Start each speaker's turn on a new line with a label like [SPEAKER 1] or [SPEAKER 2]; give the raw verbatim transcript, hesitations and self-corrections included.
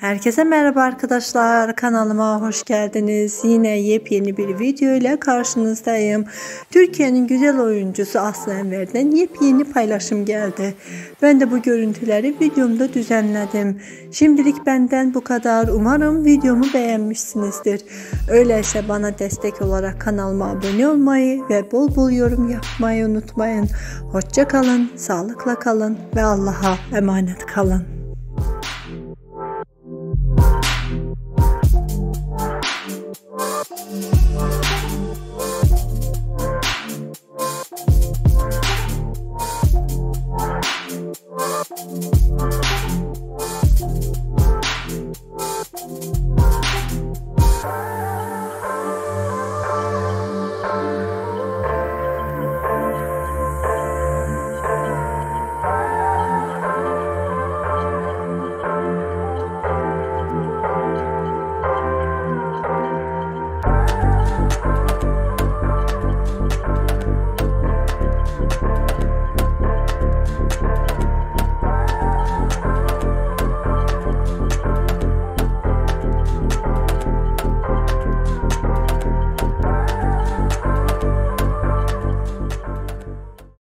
[SPEAKER 1] Herkese merhaba arkadaşlar, kanalıma hoş geldiniz. Yine yepyeni bir video ile karşınızdayım. Türkiye'nin güzel oyuncusu Aslı Enver'den yepyeni paylaşım geldi. Ben de bu görüntüleri videomda düzenledim. Şimdilik benden bu kadar. Umarım videomu beğenmişsinizdir. Öyleyse bana destek olarak kanalıma abone olmayı ve bol bol yorum yapmayı unutmayın. Hoşça kalın, sağlıkla kalın ve Allah'a emanet kalın.